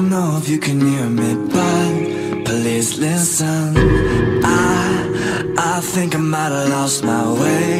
know if you can hear me, but please listen. I think I might have lost my way.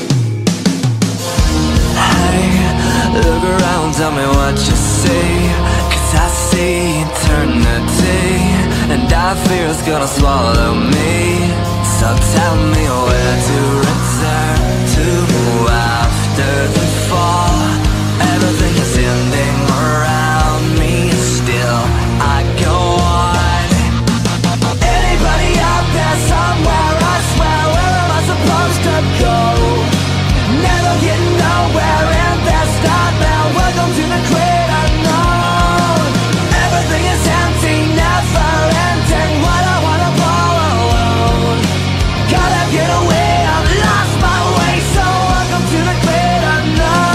Hey, look around, tell me what you see, 'cause I see eternity, and I fear it's gonna swallow me. So tell me where to return to after the fall. Everything is ending around me, still I go on. Anybody out there somewhere, I swear, where am I supposed to go? Never get nowhere in this nightmare. Welcome to the great unknown. Everything is empty, never ending. What I wanna follow alone. Gotta get away, I've lost my way. So welcome to the great unknown.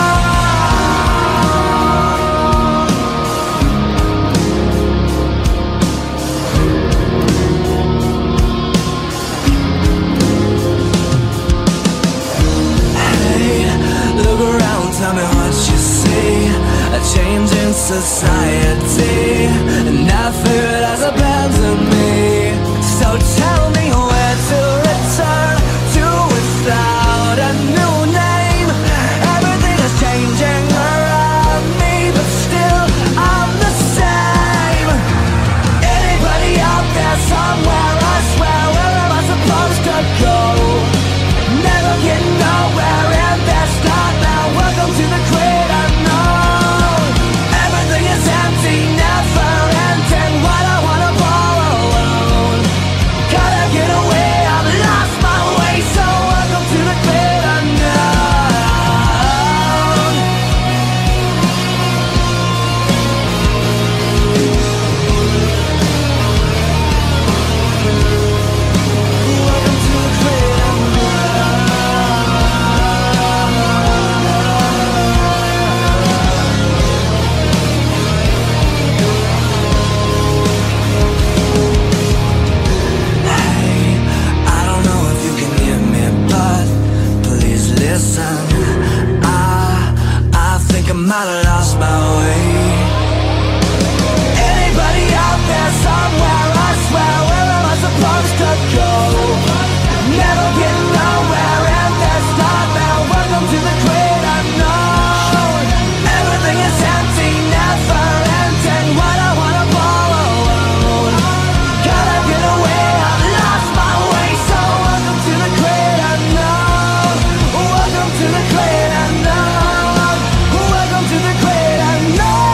Look around, tell me what you see. A change in society, and I fear it has abandoned me. So tell me where to return to without a new name. Everything is changing around me, but still I'm the same. Anybody out there somewhere, I swear, where am I supposed to go? Never get nowhere in this nightmare. Welcome to the great unknown. Everything is empty, never ending. What I wanna follow alone. Gotta get away, I've lost my way. So welcome to the great unknown. Welcome to the great listen. I think I might have lost my way. Anybody out there somewhere, I swear, where am I supposed to go? Never get nowhere in this nightmare. Welcome to the great unknown. Everything is empty, never ending. What I wanna follow alone. Gotta get away, I've lost my way. So welcome to the great unknown. Welcome to the great unknown. Welcome to the great unknown.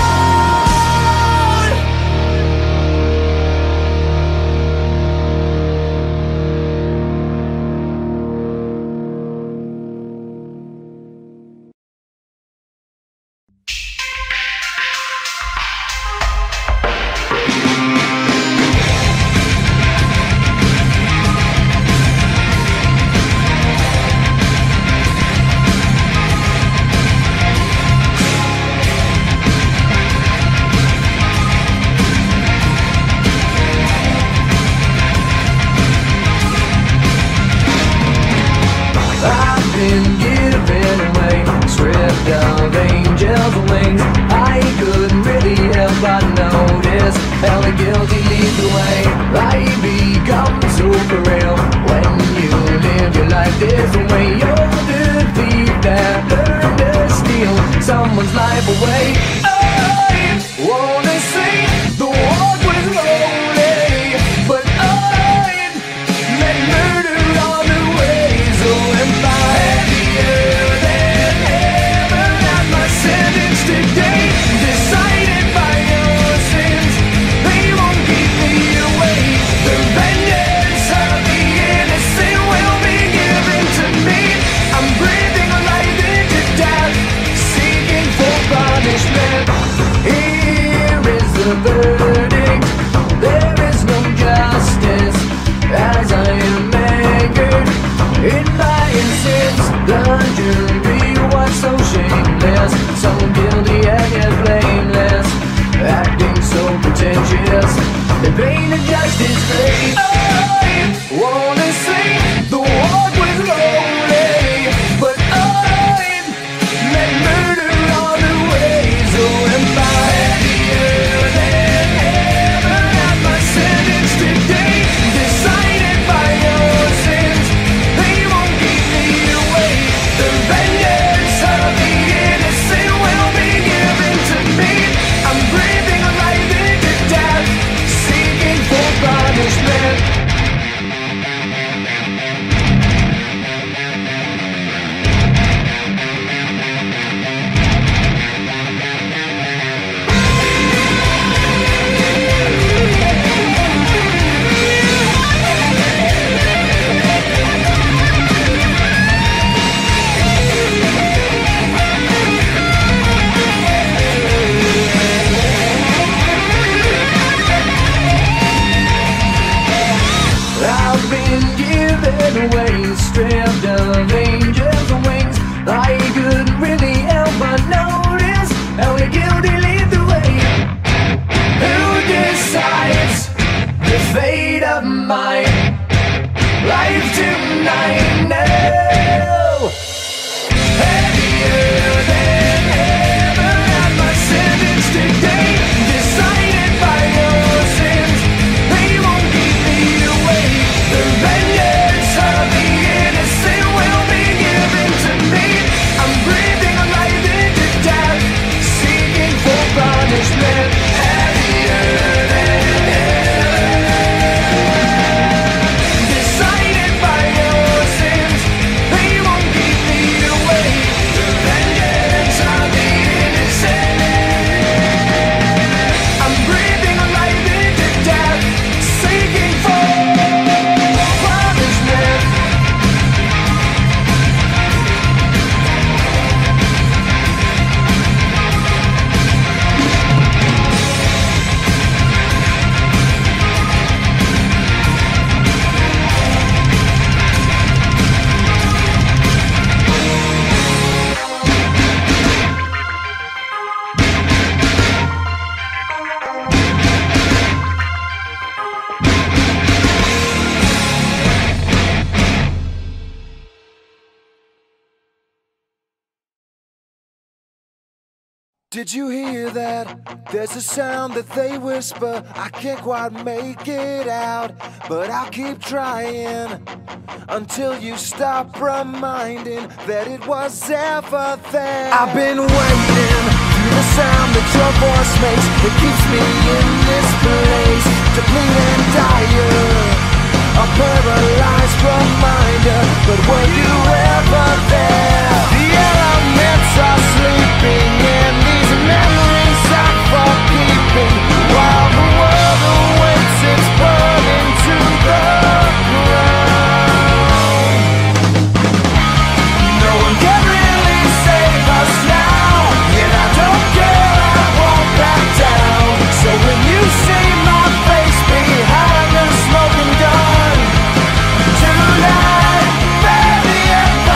I've been given away, stripped of angels' wings. I couldn't really help but notice how the guilty lead the way. Life becomes super real when you live your life this way. You're the thief that learned to steal someone's life away. I wanna say the walk was lonely, but I'd let murder on the way. So am I happier than ever at my sentence today? Decided by your sins, they won't keep me away. The vengeance of the innocent will be given to me. I'm breathing life into death, seeking for punishment. Here is the verdict, there is no justice, as I am anchored in my sins. The jury was so shameless, so guilty and yet blameless, acting so pretentious. The pain of justice great. I wanna say the walk was lonely, but I'd let murder on the way. So am I happier of angels' wings. I couldn't really help but notice how the guilty lead the way. Who decides the fate of my life tonight? No, heavier than ever at my sentence today, decided by your sins. They won't keep me away. The vengeance of the innocent will be given to me. I'm breathing a life into death, seeking for punishment. Heavier than ever, decided by your sins. They won't keep me away. The vengeance of the innocent. I'm breathing a life into death, seeking for punishment. Did you hear that? There's a sound that they whisper. I can't quite make it out, but I'll keep trying until you stop reminding that it was ever there. I've been waiting for the sound that your voice makes that keeps me in this place, depleted and dire, a paralyzed reminder. But were you ever there? The elements are sleeping in these memories are for keeping, while the world awaits its burden to the ground. No one can really save us now, and I don't care, I won't back down. So when you see my face behind the smoking gun tonight, baby,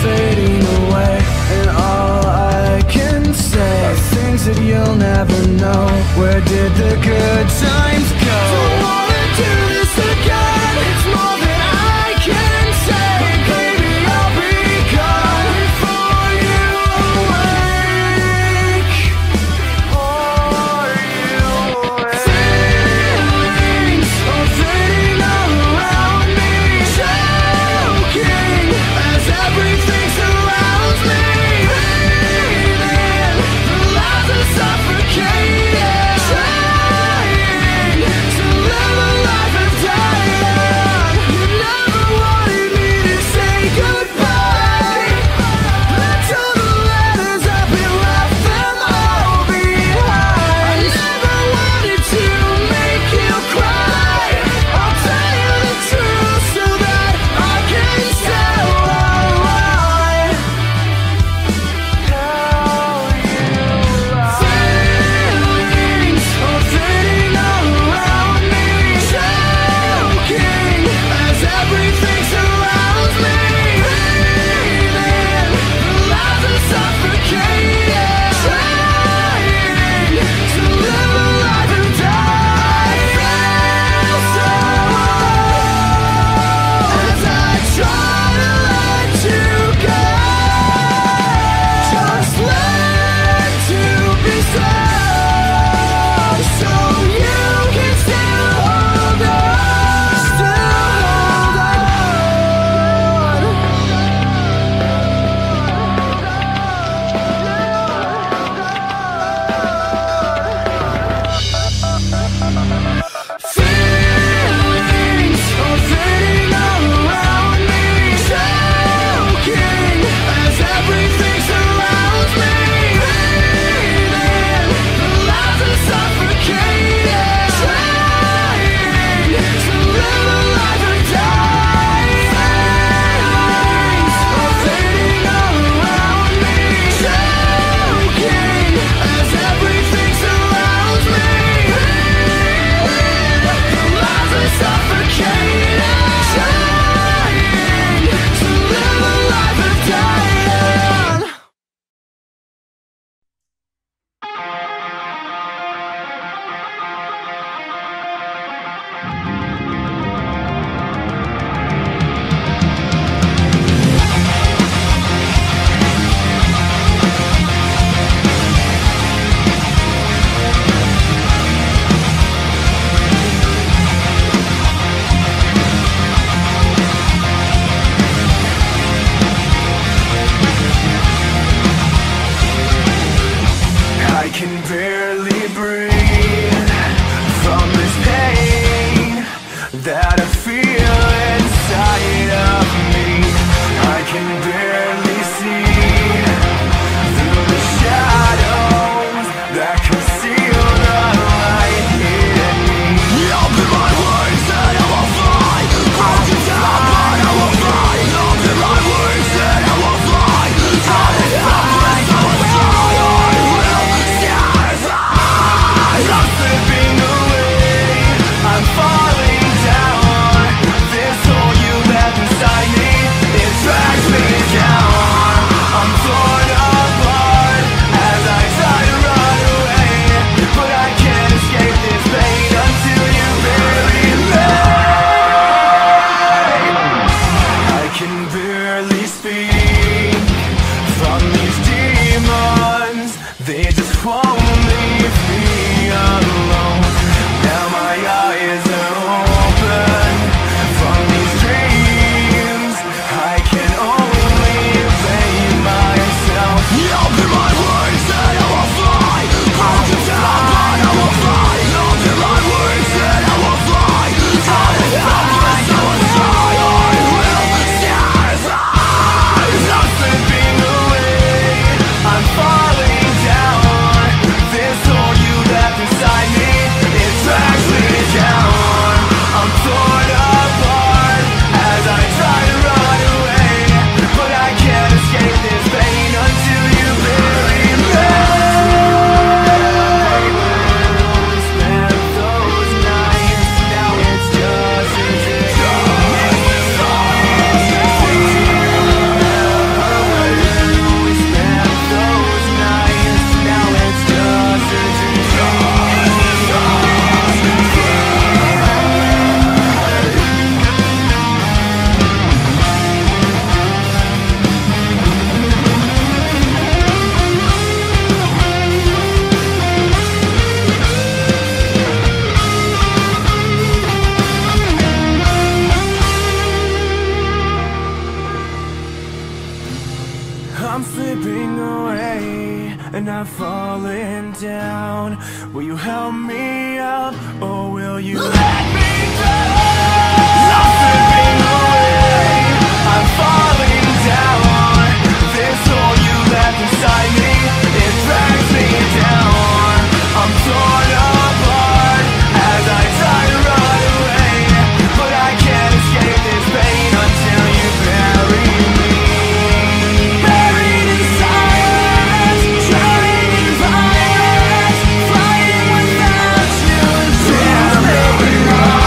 fading away, and all I can say are things that you'll never know. Where did the good times go? Don't wanna do this again. It's more than I can say. Baby, I'll be gone before you awake. Are you awake? Feelings are fading all around me, choking as everything surrounds me. Breathing, the lies are suffocating. Trying I'm falling down. Will you help me out, or will you let me drown? I'm slipping away, I'm falling down. This hole you left inside me, it drags me down. I'm torn apart as I try to run away, but I can't escape this pain until you bury me. Buried in silence, drowning in violence, flying without you. Damn,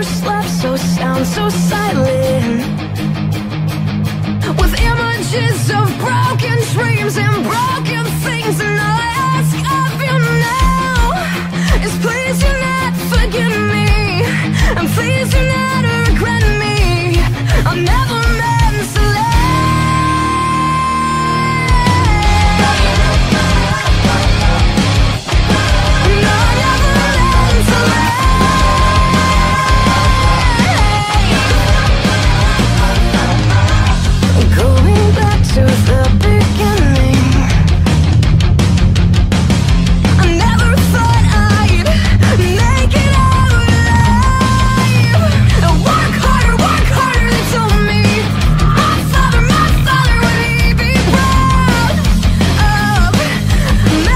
never slept so sound, so silent, with images of broken dreams and broken things. And all I ask of you now is please do not forget me, and please do not regret me. I'm never meant to let. To the beginning, I never thought I'd make it out alive. Work harder, they told me. My father, would he be proud of me?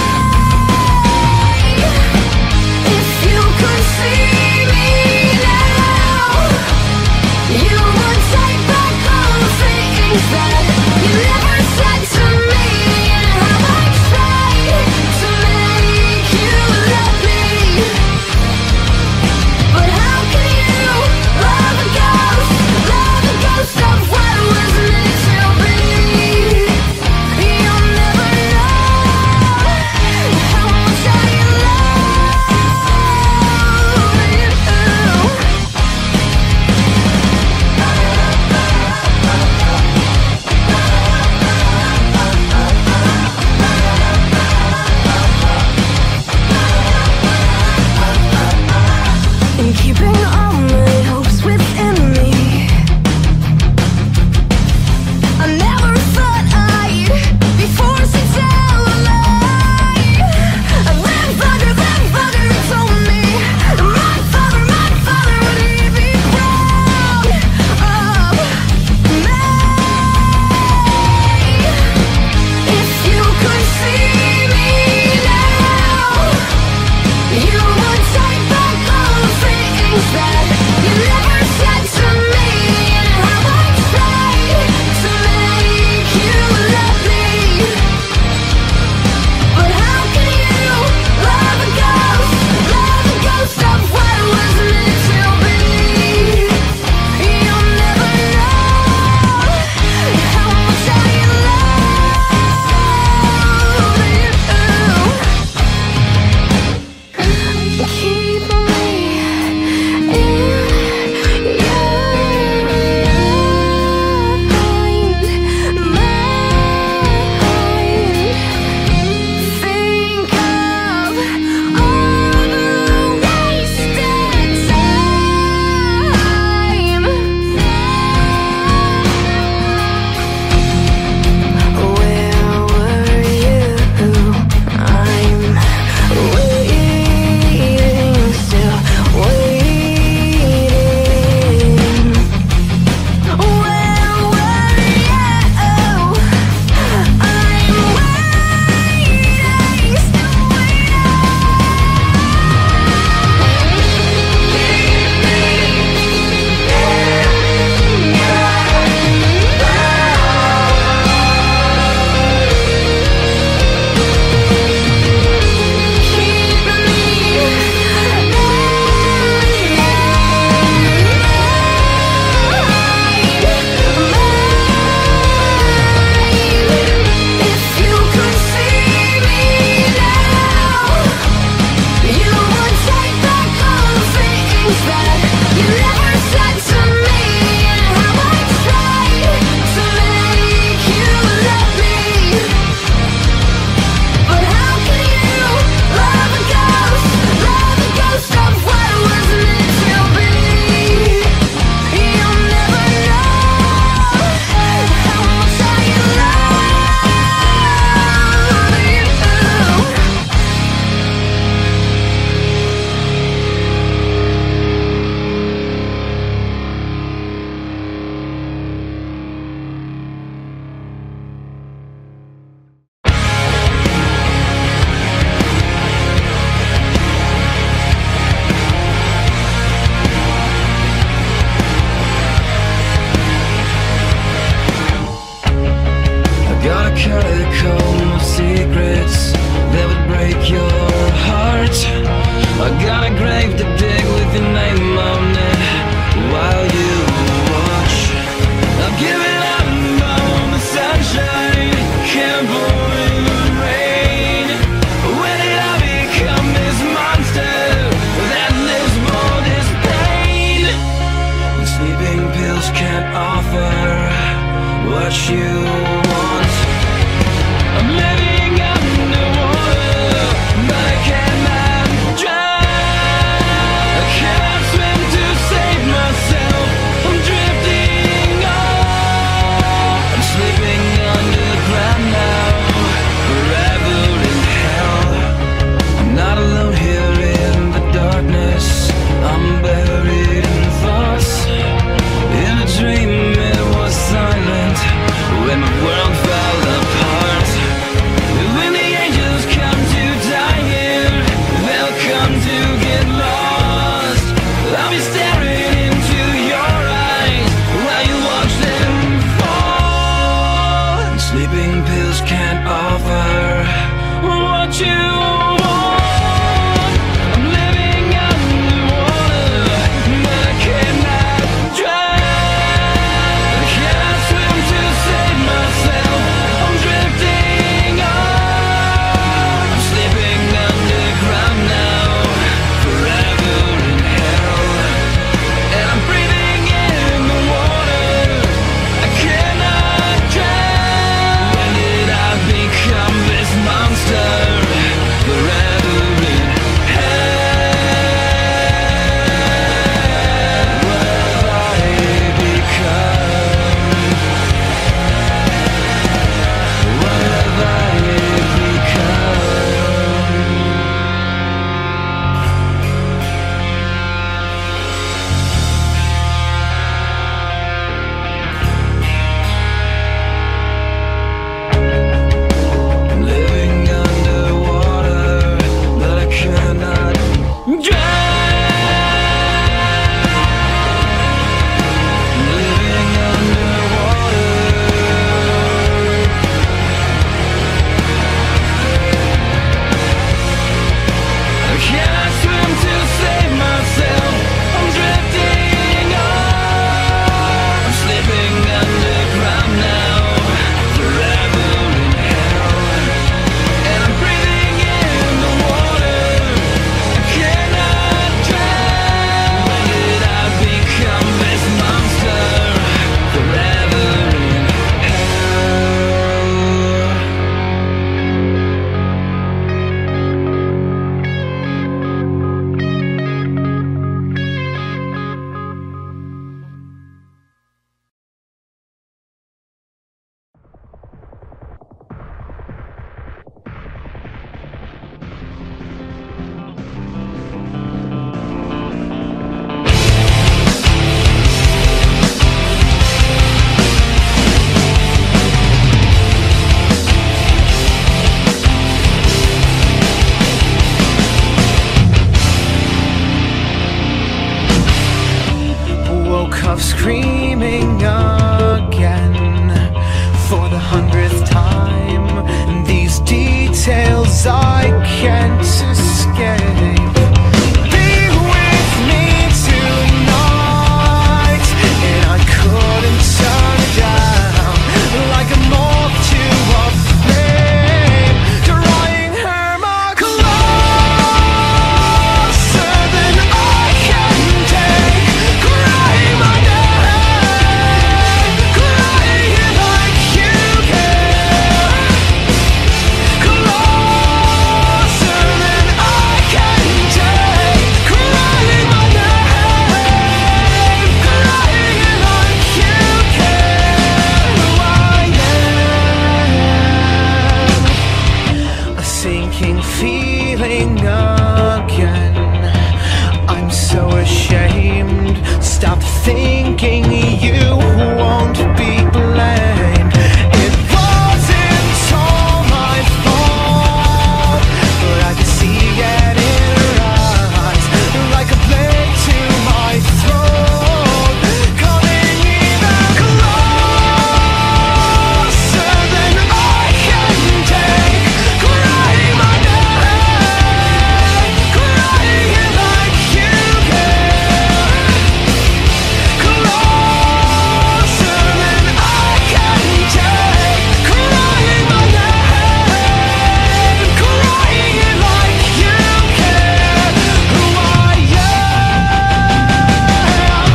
If you could see me now, you would take back all the things that you never said to me, and how I tried to make you love me. But how can you love a ghost of what was meant to be? You'll never know how much I love you. And keeping all my hopes within me, I never thought I'd be forced to tell a lie. I live under, they told me. My father, would he be proud of me? If you could see me now, you would take back all the things that you never said to me, and how I tried to make you love me. But how can you love a ghost of what was meant to be? You'll never know how much I love you. Keep me in your mind. Think of all the wasted time. Where were you? I'm waiting, still waiting. Where were you? I'm waiting, still if you could see me now, you would take back all the things that you never said to me, and how I tried to make you love me. But how can you love a ghost of what was meant to be? You'll never know how much I love you. I got a catacombs of secrets that would break your heart. I got a grave to dig with your name on Sleeping pills can't offer what you want. I'm living underwater, but I cannot drown. I cannot swim to save myself. I'm drifting on. I'm sleeping underground now, forever in hell. And I'm breathing in the water. I cannot drown. When did I become this monster? Forever in hell. What have I become? What have I become? Living underwater, but I cannot drown. Living underwater. I cannot swim to save myself. I'm drifting on. I'm sleeping underground now, forever in hell. And I'm breathing in the water. I cannot drown. When did I become this monster? Forever in Woke up screaming again for the 100th time. And these details I can't escape. Be with me tonight, and I couldn't turn it down. Like a moth to a flame, drawing her more closer than I can take. Crying my name, crying like you care. Closer than I can take. Crying my name, crying like you care. Who I am, a sinking feeling again. I'm so ashamed. Stop thinking you won't be blamed. It wasn't all my fault, but I could see it in her eyes, like a blade to my throat, coming even closer than I can take. Crying my name, crying like you care. Closer than I can take. Crying my name, crying like you care. Who I am.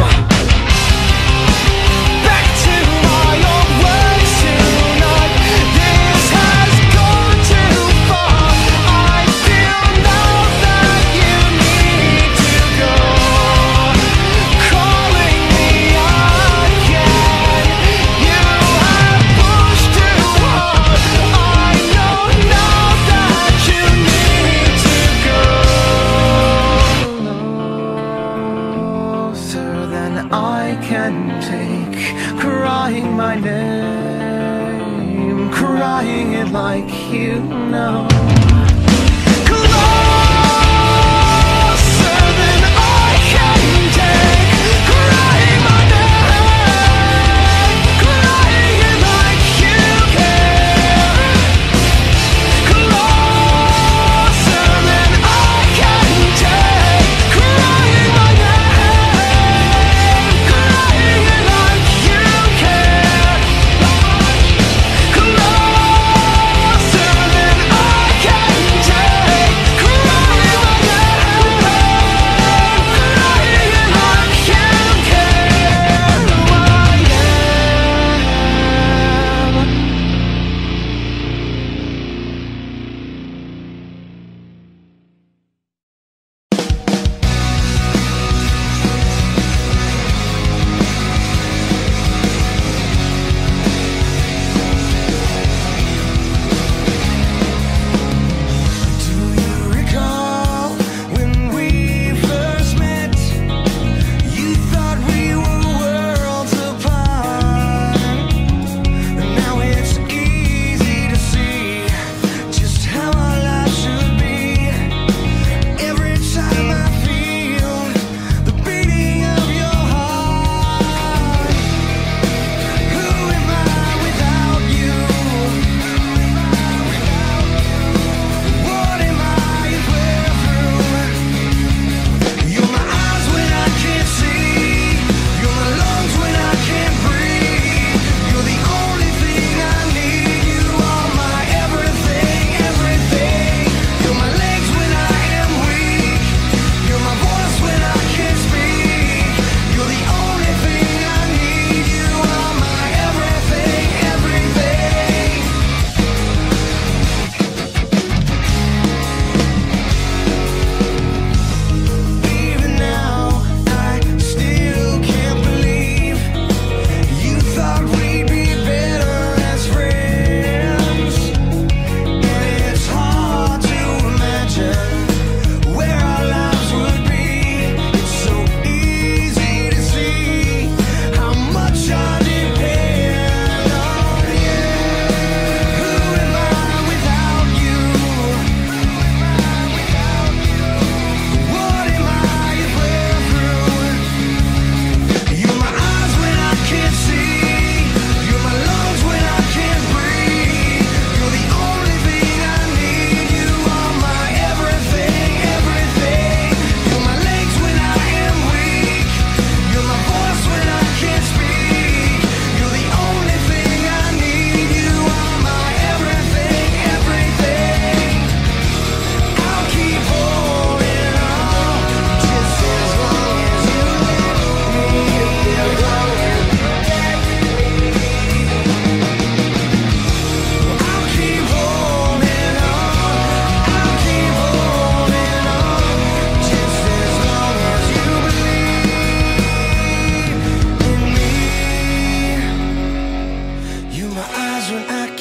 Back to my old ways tonight. This has gone too far. I feel now that you need to go. Calling me again. You have pushed too hard. I know now that you need to go. Closer than I can take. Crying my name, crying it like you know. Closer than I can take. Crying my name, crying it like you care.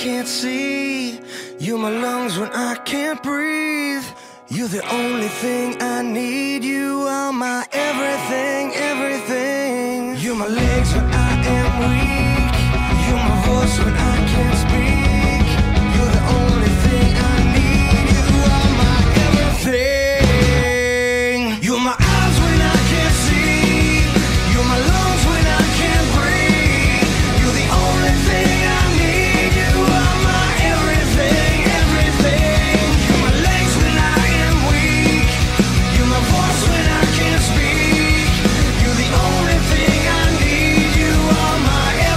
can't see. You're my lungs when I can't breathe. You're the only thing I need. You are my everything, everything. You're my legs when I am weak. You're my voice when I can't speak. You're the only thing I need. You are my everything. You're my eyes when I can't see. You're my lungs when I can't breathe. You're the only thing I need. You are my everything, everything. You're my legs when I am weak. You're my voice when I can't speak. You're the only thing I need. You are my everything.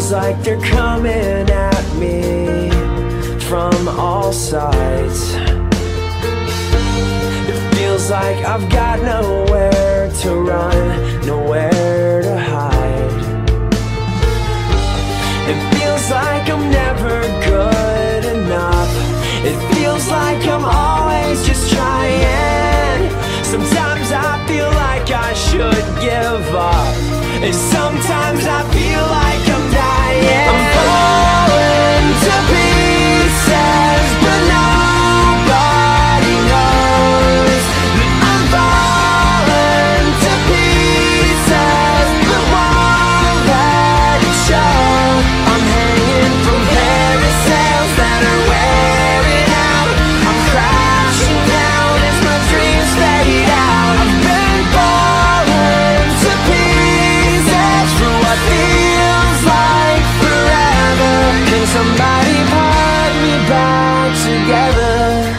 feels like they're coming at me from all sides. It feels like I've got nowhere to run, nowhere to hide. It feels like I'm never good enough. It feels like I'm always just trying. Sometimes I feel like I should give up, and sometimes I feel like I'm dying. I'm falling to pieces, but nobody knows that I'm falling to pieces, but won't let it show. I'm hanging from parasails that are wearing out. I'm crashing down as my dreams fade out. I've been falling to pieces for what feels like forever. Can somebody put me back together?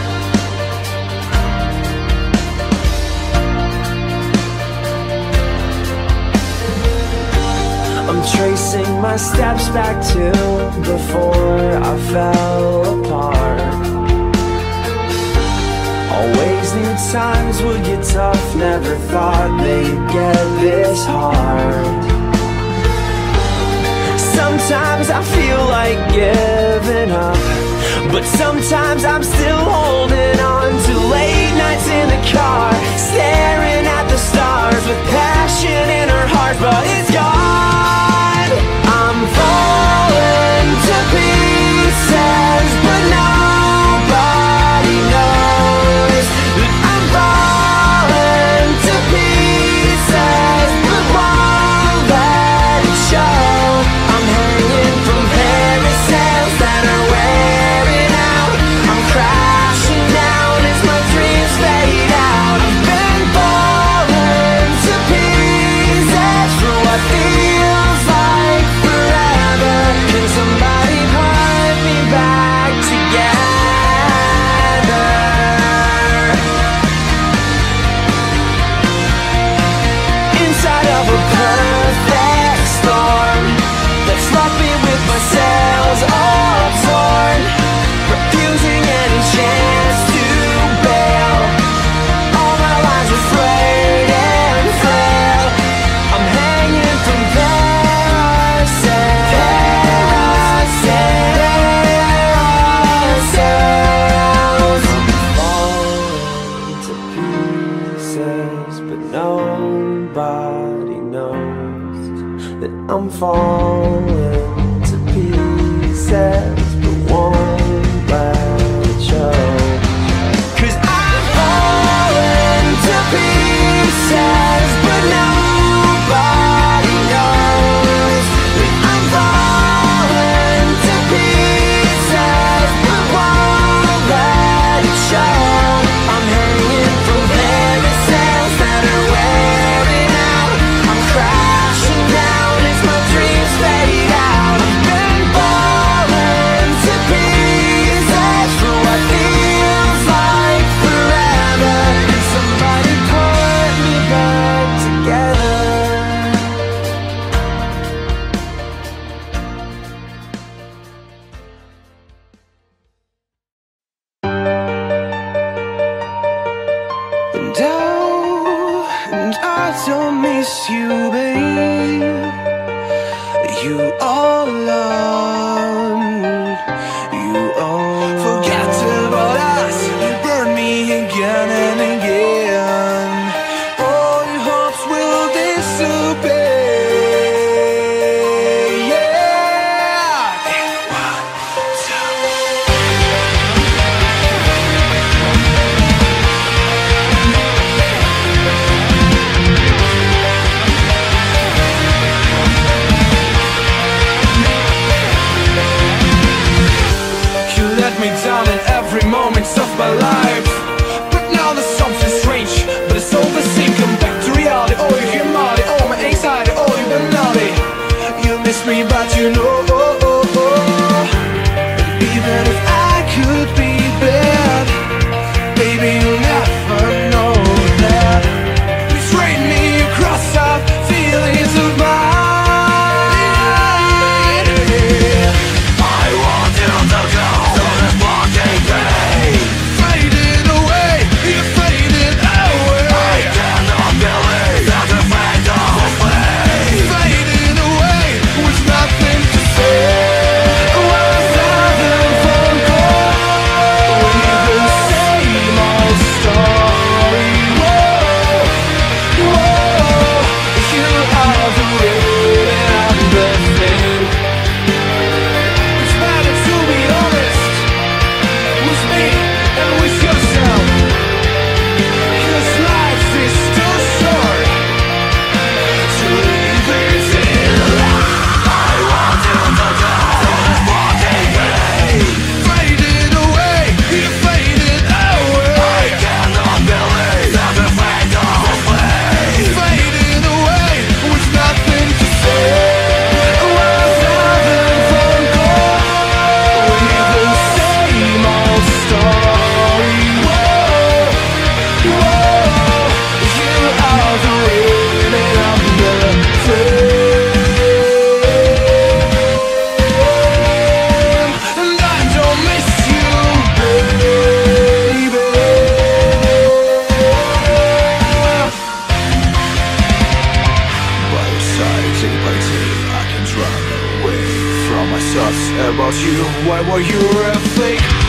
I'm tracing my steps back to before I fell apart. Always knew times would get tough, never thought they'd get this hard. Sometimes I feel like giving up, but sometimes I'm still holding on to late nights in the car, staring at the stars with passion in our hearts, but it's gone. I'm falling to pieces, but nobody knows that I'm falling to pieces, but won't let it show. I'm hanging from parasails that are wearing out. I'm crashing down as my dreams fade out. I've been falling to pieces for what feels like forever. Can somebody put me back together? Inside of a perfect storm that's left me with my sails all torn, refusing any chance to bail. All my lives were frayed and frail. I'm hanging from parasails. I'm falling to pieces, but nobody knows that I'm falling to pieces, but won't let it show. 'Cause I'm falling to pieces, but nobody knows that I'm falling to pieces, but won't let it show. I'm hanging from parasails that are wearing out. I'm crashing down as my dreams fade out. I've been falling Day by day I can't run away from my thoughts about you. Why were you a fake?